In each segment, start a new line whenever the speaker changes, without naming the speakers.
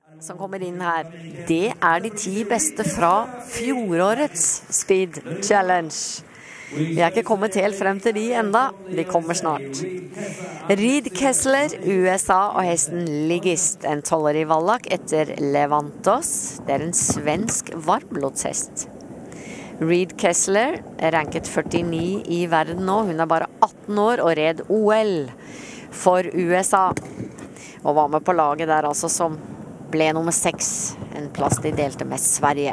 Som kommer inn her, det er de 10 beste fra fjorårets Speed Challenge. Vi er ikke kommet helt frem til de enda, de kommer snart. Reed Kessler, USA og hesten Ligist, en 12-årig Wallach etter Levantos. Det er en svensk varmblodshest. Reed Kessler er ranket 49 i verden nå, hun er bare 18 år og red OL for USA. Og var med på laget der altså som ble nummer 6, en plass de delte med Sverige.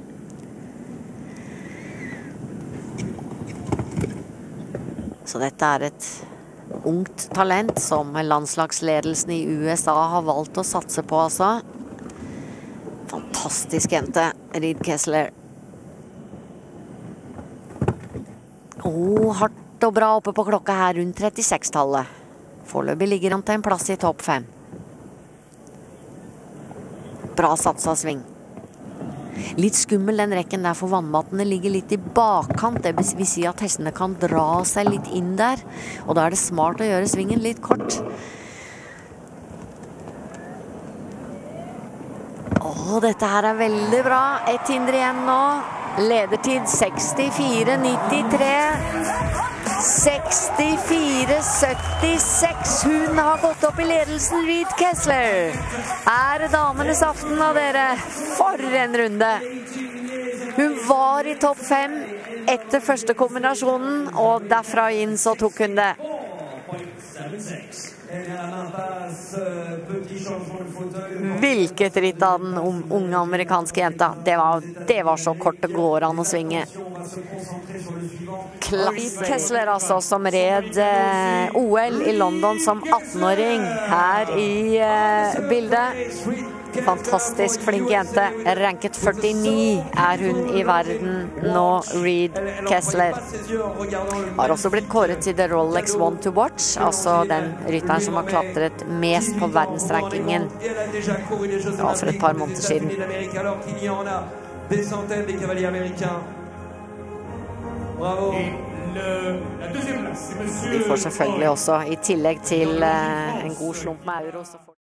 Så dette er et ungt talent som landslagsledelsen i USA har valgt å satse på, altså. Fantastisk jente, Reed Kessler. Hardt og bra oppe på klokka her, rundt 36-tallet. Foreløpig ligger han til en plass i topp 5. Bra satsa sving. Litt skummel den rekken der, for vannmattene ligger litt i bakkant. Det vil si at hestene kan dra seg litt inn der, og da er det smart å gjøre svingen litt kort. Dette her er veldig bra. Et hinder igjen nå. Ledertid 64,93. 64,76. Hun har gått opp i ledelsen, Reed Kessler. Er det damenes aften av dere? For en runde! Hun var i topp 5 etter første kombinasjonen, og derfra inn så tok hun det. Hvilket ritt av den unge amerikanske jenta. Det var så kort det går an å svinge. Reed Kessler altså, som red OL i London som 18-åring her i bildet. Fantastisk flink jente. Ranket 49 er hun i verden nå, Reed Kessler. Har også blitt kåret til The Rolex One to Watch, altså den rytteren som har klatret mest på verdensrankingen. Det var for et par måneder siden. Vi får selvfølgelig også, i tillegg til en god slump med euro,